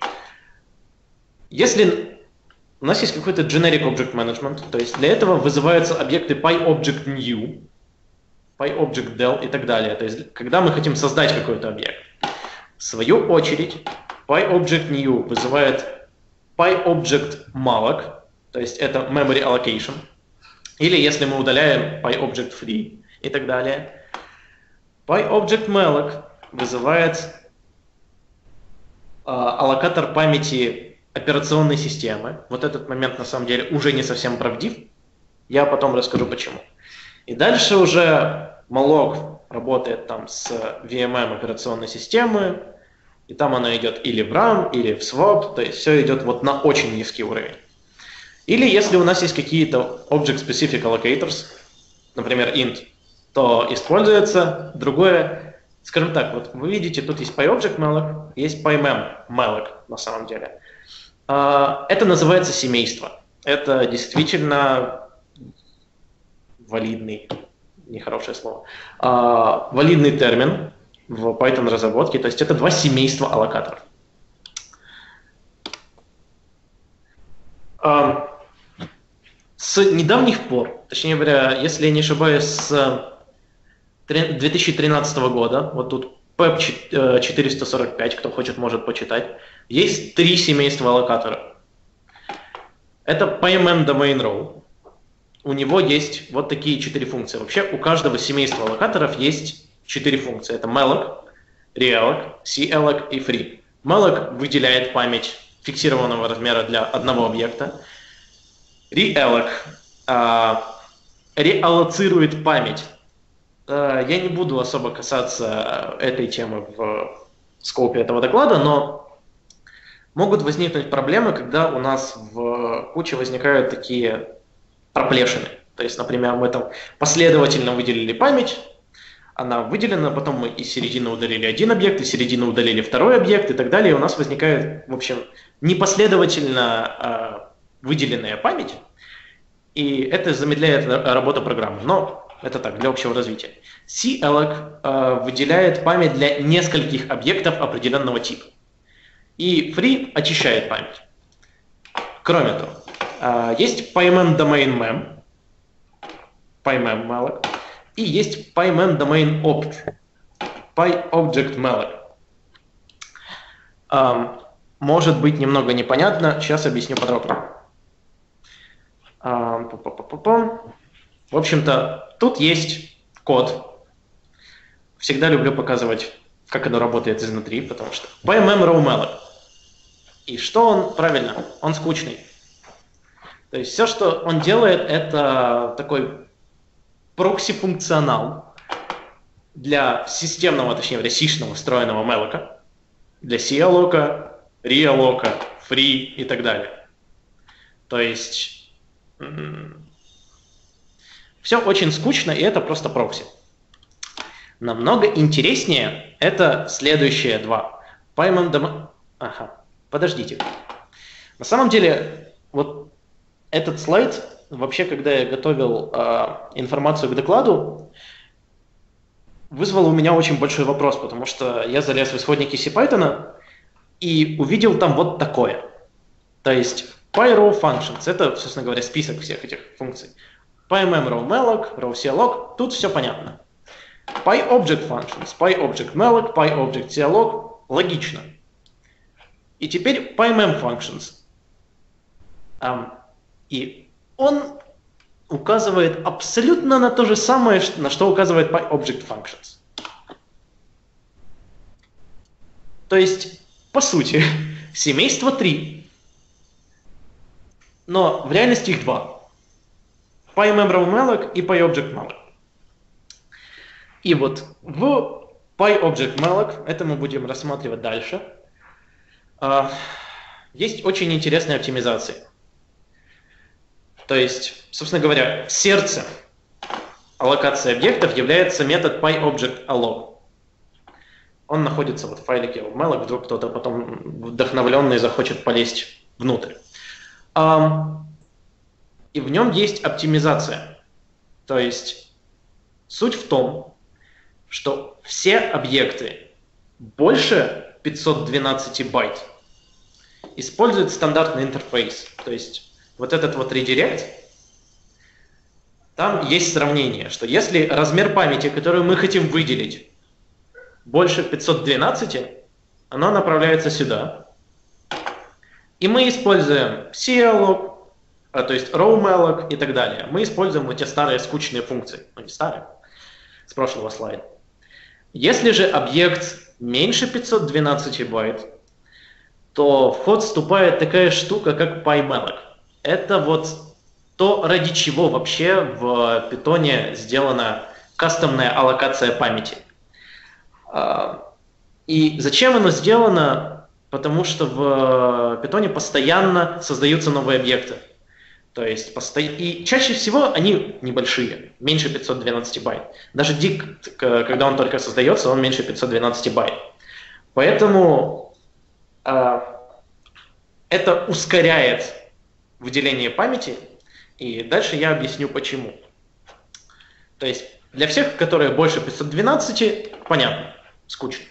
Speaker 1: Если у нас есть какой-то generic object management, то есть для этого вызываются объекты PyObjectNew, PyObjectDel и так далее. То есть когда мы хотим создать какой-то объект. В свою очередь PyObjectNew вызывает PyObjectMalloc, то есть это memory allocation, или если мы удаляем PyObjectFree и так далее. PyObjectMalloc вызывает аллокатор памяти операционной системы. Вот этот момент на самом деле уже не совсем правдив, Я потом расскажу почему. И дальше уже malloc работает там с VMM операционной системы, и там оно идет или в RAM, или в swap, то есть все идет вот на очень низкий уровень. Или если у нас есть какие-то object-specific allocators, например, int, то используется другое, скажем так, вот вы видите, тут есть PyObject-malloc, есть PyMem-malloc на самом деле. Это называется семейство. Это действительно валидный, нехорошее слово, валидный термин в Python разработке, то есть это два семейства аллокаторов. С недавних пор, точнее говоря, если я не ошибаюсь, с 2013 года, вот тут PEP 445, кто хочет, может почитать, есть три семейства аллокаторов. Это PyMem Domain Row. У него есть вот такие 4 функции. Вообще у каждого семейства аллокаторов есть 4 функции. Это malloc, realloc, calloc и free. Malloc выделяет память фиксированного размера для одного объекта. Realloc реаллоцирует память. Я не буду особо касаться этой темы в скопе этого доклада, но могут возникнуть проблемы, когда у нас в куче возникают такие проплешины. То есть, например, мы там последовательно выделили память, она выделена, потом мы из середины удалили один объект, из середины удалили второй объект и так далее. И у нас возникает, в общем, непоследовательно выделенная память, и это замедляет работу программы. Но это так, для общего развития. calloc выделяет память для нескольких объектов определенного типа. И free очищает память. Кроме того, есть PyMem Domain Mem, PyMem malloc, и есть PyMem Domain Opt, PyObject malloc. Может быть немного непонятно, сейчас объясню подробно. В общем-то, тут есть код. Всегда люблю показывать, как оно работает изнутри, потому что PyMem Row malloc. И что он, правильно, он скучный. То есть все, что он делает, это такой прокси-функционал для системного, точнее говоря, сишного встроенного malloc, для calloc, realloc, free и так далее. То есть все очень скучно, и это просто прокси. Намного интереснее это следующие два. PyMem Domain... Подождите. На самом деле, вот этот слайд, вообще, когда я готовил информацию к докладу, вызвал у меня очень большой вопрос, потому что я залез в исходники CPython и увидел там вот такое. То есть PyRow functions, это, собственно говоря, список всех этих функций. PyMem Row malloc, Row calloc, тут все понятно. PyObject functions, PyObject malloc, PyObject calloc, логично. И теперь PyMem functions. И он указывает абсолютно на то же самое, на что указывает PyObject functions. То есть, по сути, семейство 3, но в реальности их 2. PyMem Row malloc и PyObject malloc. И вот в PyObject malloc, это мы будем рассматривать дальше, есть очень интересная оптимизация. То есть, собственно говоря, сердцем аллокации объектов является метод PyObjectAlloc. Он находится вот в файлике malloc, вдруг кто-то потом вдохновленный захочет полезть внутрь. И в нем есть оптимизация. То есть суть в том, что все объекты больше 512 байт используют стандартный интерфейс. То есть вот этот вот редирект, там есть сравнение, что если размер памяти, которую мы хотим выделить, больше 512, она направляется сюда. И мы используем calloc, то есть row malloc и так далее. Мы используем вот те старые скучные функции. Ну, не старые, с прошлого слайда. Если же объект меньше 512 байт, то в ход вступает такая штука, как PyMalloc. Это вот то ради чего вообще в Python сделана кастомная аллокация памяти. И зачем оно сделано? Потому что в Python постоянно создаются новые объекты. То есть и чаще всего они небольшие, меньше 512 байт. Даже dict, когда он только создается, он меньше 512 байт. Поэтому это ускоряет выделение памяти, и дальше я объясню почему. То есть для всех, которые больше 512, понятно, скучно.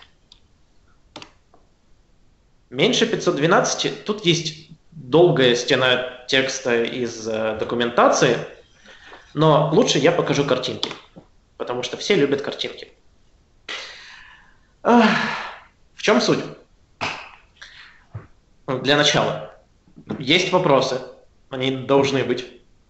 Speaker 1: Меньше 512, тут есть долгая стена текста из документации, но лучше я покажу картинки, потому что все любят картинки. В чем суть? Для начала, есть вопросы, они должны быть.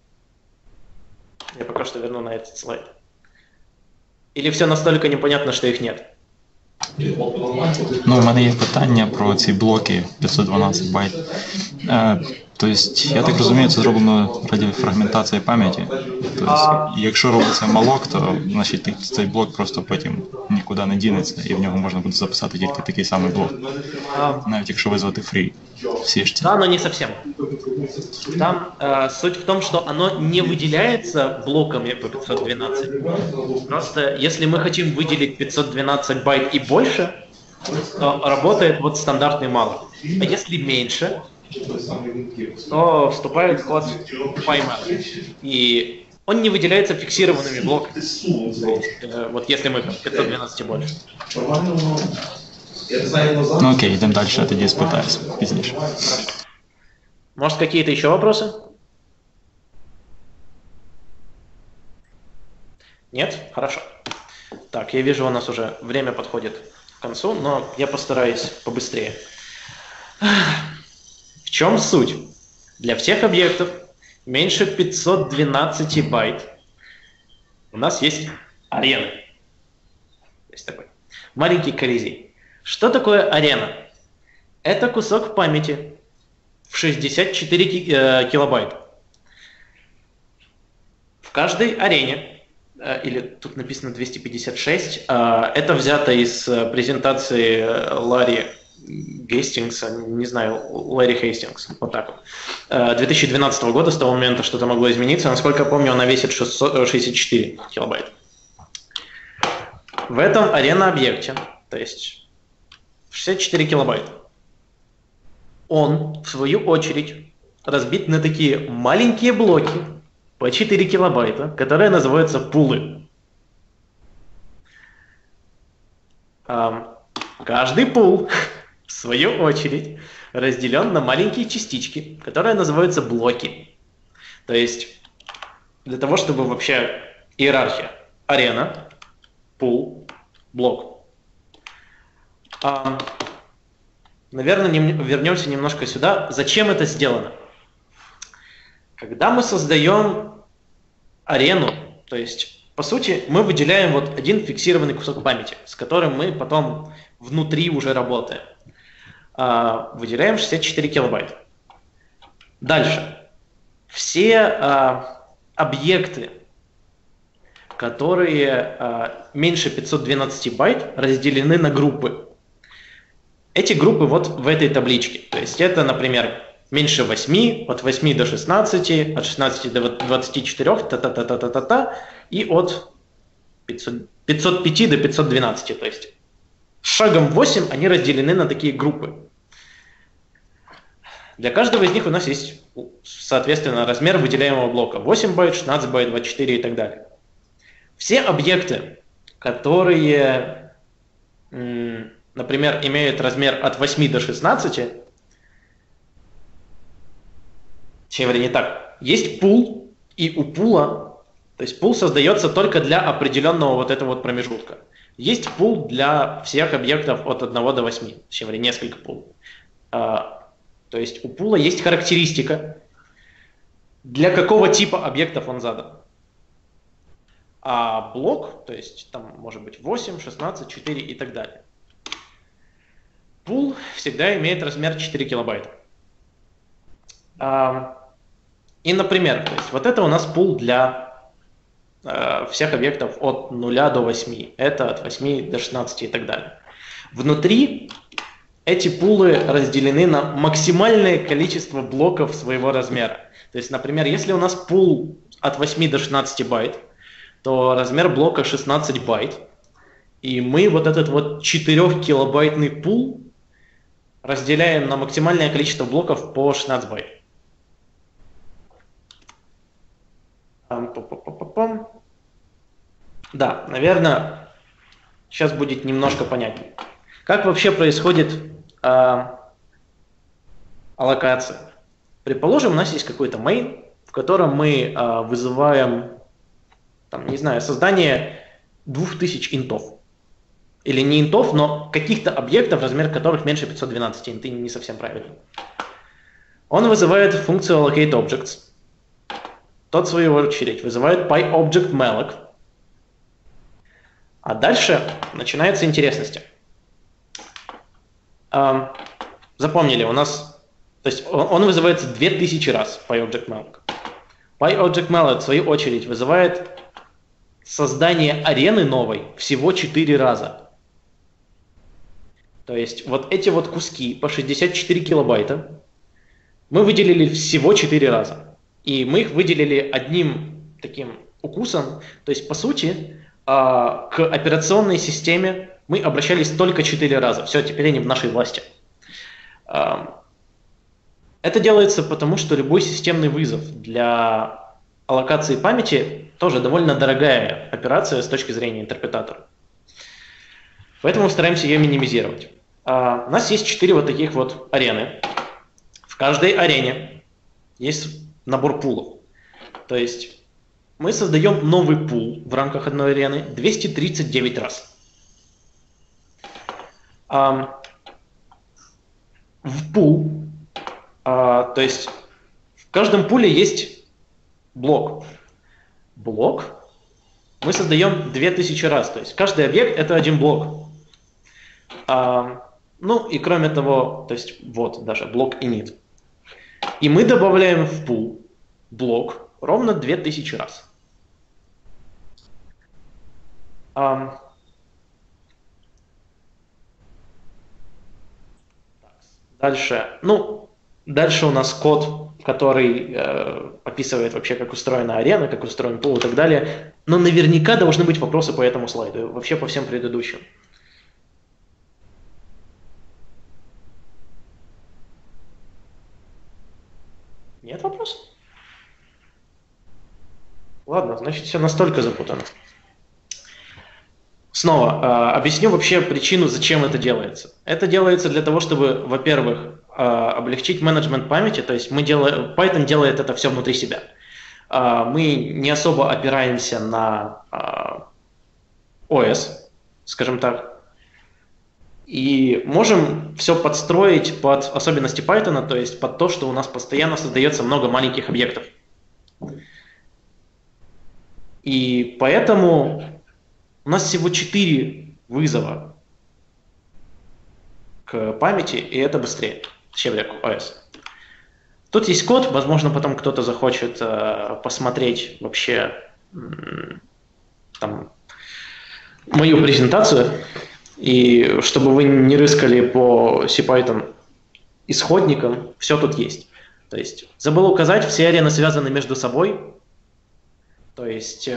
Speaker 1: Я пока что верну на этот слайд. Или все настолько непонятно, що їх нет?
Speaker 2: Ну, у мене є питання про ці блоки 512 байт. Тобто, я так розумію, це зроблено ради фрагментації пам'яті. Тобто, якщо робиться малок, то значить цей блок просто потім нікуди не дінеться, і в нього можна буде записати тільки такий самий блок. Навіть якщо визвати free в сішці.
Speaker 1: Да, но не совсем. Там суть в том, что оно не выделяется блоками по 512. Просто если мы хотим выделить 512 байт и больше, то работает вот стандартный malloc. А если меньше, то вступает в ход payment. И он не выделяется фиксированными блоками. То есть, вот если мы 512 и больше.
Speaker 2: Ну окей, йдемо далі, я тоді спитаюся пізніше.
Speaker 1: Может, какие-то еще вопросы? Нет? Хорошо. Так, я вижу, у нас уже время подходит к концу, но я постараюсь побыстрее. В чем суть? Для всех объектов меньше 512 байт у нас есть арена. Есть такой маленький колизей. Что такое арена? Это кусок памяти в 64 килобайта. В каждой арене, или тут написано 256, это взято из презентации Ларри Гейстингса, не знаю, Ларри Хейстингс, вот так вот. 2012 года, с того момента что-то могло измениться. Насколько я помню, она весит 64 килобайта. В этом арена-объекте, то есть 64 килобайта, он, в свою очередь, разбит на такие маленькие блоки по 4 килобайта, которые называются пулы. Каждый пул, в свою очередь, разделен на маленькие частички, которые называются блоки. То есть, для того, чтобы вообще иерархия. Арена, пул, блок. Наверное, вернемся немножко сюда. Зачем это сделано? Когда мы создаем арену, то есть, по сути, мы выделяем вот один фиксированный кусок памяти, с которым мы потом внутри уже работаем. Выделяем 64 килобайта. Дальше. Все объекты, которые меньше 512 байт, разделены на группы. Эти группы вот в этой табличке. То есть это, например, меньше 8, от 8 до 16, от 16 до 24, та-та-та-та-та-та, и от 505 до 512. То есть шагом 8 они разделены на такие группы. Для каждого из них у нас есть, соответственно, размер выделяемого блока. 8 байт, 16 байт, 24 и так далее. Все объекты, которые, например, имеют размер от 8 до 16, не так. Есть пул, и у пула, то есть пул создается только для определенного вот этого вот промежутка. Есть пул для всех объектов от 1 до 8, несколько пул. То есть у пула есть характеристика, для какого типа объектов он задан. А блок, то есть там может быть 8, 16, 4 и так далее. Пул всегда имеет размер 4 килобайта. И, например, то есть вот это у нас пул для всех объектов от 0 до 8. Это от 8 до 16 и так далее. Внутри эти пулы разделены на максимальное количество блоков своего размера. То есть, например, если у нас пул от 8 до 16 байт, то размер блока 16 байт. И мы вот этот вот 4-килобайтный пул разделяем на максимальное количество блоков по 16 байт. Да, наверное, сейчас будет немножко понятнее. Как вообще происходит аллокация? Предположим, у нас есть какой-то main, в котором мы вызываем, там, не знаю, создание 2000 интов. Или не интов, но каких-то объектов, размер которых меньше 512. Инты не совсем правильно. Он вызывает функцию allocateObjects. Тот, в свою очередь, вызывает PyObjectMalloc. А дальше начинаются интересности. Запомнили, у нас, то есть он вызывается 2000 раз, PyObjectMalloc. PyObjectMalloc, в свою очередь, вызывает создание арены новой всего 4 раза. То есть вот эти вот куски по 64 килобайта мы выделили всего 4 раза. И мы их выделили одним таким укусом. То есть, по сути, к операционной системе мы обращались только 4 раза. Все, теперь они в нашей власти. Это делается потому, что любой системный вызов для аллокации памяти тоже довольно дорогая операция с точки зрения интерпретатора. Поэтому стараемся ее минимизировать. У нас есть 4 вот таких вот арены. В каждой арене есть набор пулов. То есть мы создаем новый пул в рамках одной арены 239 раз. В пул, то есть в каждом пуле есть блок. Блок мы создаем 2000 раз. То есть каждый объект это один блок. Ну и кроме того, то есть вот даже блок init. И мы добавляем в пул блок ровно 2000 раз. Дальше у нас код, который описывает вообще, как устроена арена, как устроен пул и так далее. Но наверняка должны быть вопросы по этому слайду, вообще по всем предыдущим. Нет вопросов? Ладно, значит, все настолько запутано. Снова объясню вообще причину, зачем это делается. Это делается для того, чтобы, во-первых, облегчить менеджмент памяти, то есть Python делает это все внутри себя. Мы не особо опираемся на OS, скажем так, и можем все подстроить под особенности Python, то есть под то, что у нас постоянно создается много маленьких объектов. И поэтому у нас всего 4 вызова к памяти, и это быстрее, чем к OS. Тут есть код, возможно, потом кто-то захочет посмотреть вообще там, мою презентацию. И чтобы вы не рыскали по CPython исходникам, все тут есть. То есть, забыл указать, все арены связаны между собой. То есть,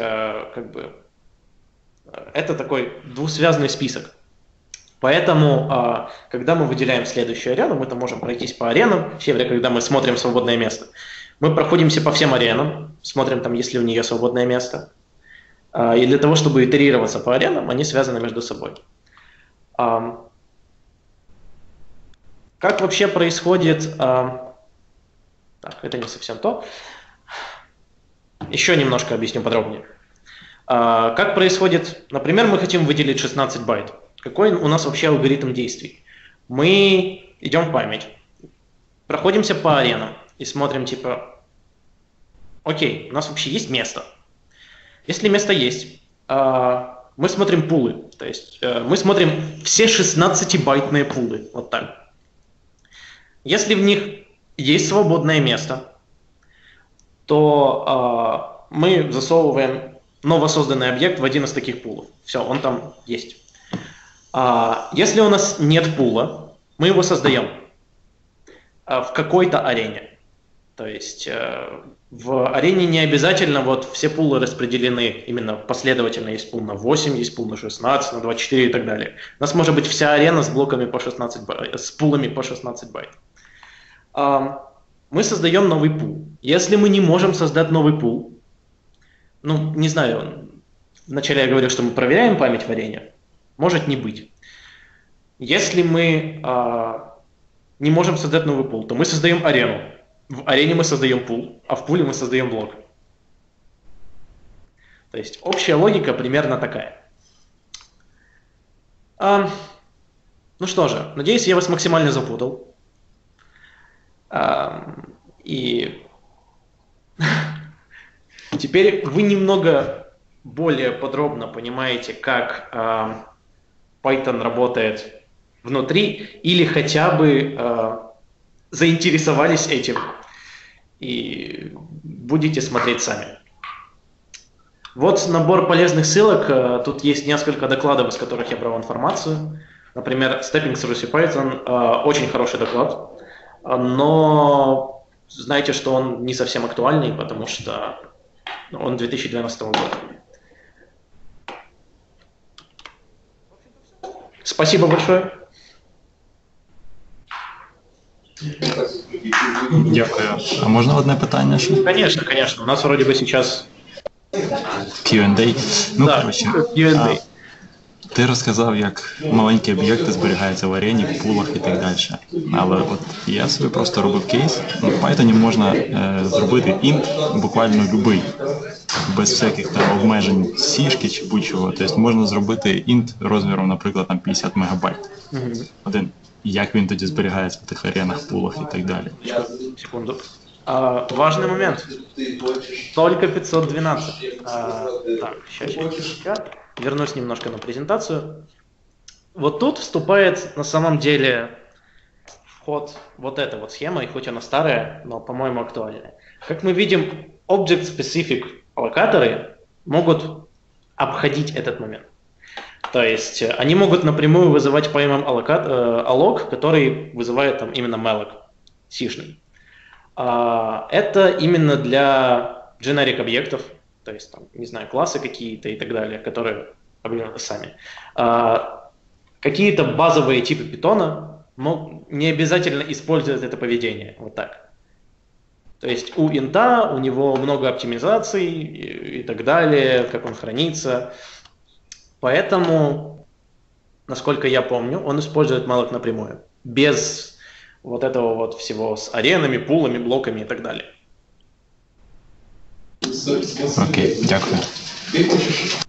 Speaker 1: это такой двусвязный список. Поэтому, когда мы выделяем следующую арену, мы там можем пройтись по аренам, когда мы смотрим свободное место. Мы проходимся по всем аренам, смотрим там, есть ли у нее свободное место. И для того, чтобы итерироваться по аренам, они связаны между собой. Как вообще происходит... Так, это не совсем то. Еще немножко объясню подробнее. Как происходит... Например, мы хотим выделить 16 байт. Какой у нас вообще алгоритм действий? Мы идем в память, проходимся по аренам и смотрим типа... Окей, у нас вообще есть место. Если место есть... мы смотрим пулы, то есть мы смотрим все 16-байтные пулы, вот так. Если в них есть свободное место, то мы засовываем новосозданный объект в один из таких пулов. Все, он там есть. Если у нас нет пула, мы его создаем в какой-то арене. То есть в арене не обязательно вот все пулы распределены именно последовательно. Есть пул на 8, есть пул на 16, на 24 и так далее. У нас может быть вся арена с блоками по 16 байт, с пулами по 16 байт. Мы создаем новый пул. Если мы не можем создать новый пул, ну, не знаю, вначале я говорил, что мы проверяем память в арене, может не быть. Если мы не можем создать новый пул, то мы создаем арену. В арене мы создаем пул, а в пуле мы создаем блок. То есть общая логика примерно такая. Ну что же, надеюсь, я вас максимально запутал. И теперь вы немного более подробно понимаете, как Python работает внутри, или хотя бы заинтересовались этим и будете смотреть сами. Вот набор полезных ссылок. Тут есть несколько докладов, из которых я брал информацию. Например, Stepping Through CPython очень хороший доклад, но знайте, что он не совсем актуальный, потому что он 2012 года. Спасибо большое.
Speaker 2: Дякую. А можна одне питання ще?
Speaker 1: Конечно, конечно. У нас вроде бы сейчас
Speaker 2: Q&A. Ну,
Speaker 1: да,
Speaker 2: коротше,
Speaker 1: Q&A.
Speaker 2: ти розказав, як маленькі об'єкти зберігаються в арені, в пулах і так далі. Але от я собі просто робив кейс. Ну, в Python можна зробити int буквально любий, без всяких там обмежень сішки чи будь-чого. Тобто можна зробити int розміром, наприклад, там 50 мегабайт. Один. Як він тоді зберігається в тих аренах, пулах і так далі.
Speaker 1: Секунду. Важный момент. Только 512. Так, сейчас. Вернусь немножко на презентацию. Вот тут вступает на самом деле вход вот эта вот схема, и хоть она старая, но, по-моему, актуальная. Как мы видим, Object-Specific аллокаторы могут обходить этот момент. То есть они могут напрямую вызывать payment alloc, который вызывает там именно malloc, сишный. Это именно для generic объектов, то есть там, не знаю, классы какие-то и так далее, которые определены сами. Какие-то базовые типы питона не обязательно использовать это поведение. Вот так. То есть у инта, у него много оптимизаций и так далее, как он хранится. Поэтому, насколько я помню, он использует malloc напрямую, без вот этого вот всего с аренами, пулами, блоками и так далее.
Speaker 2: Окей, дякую.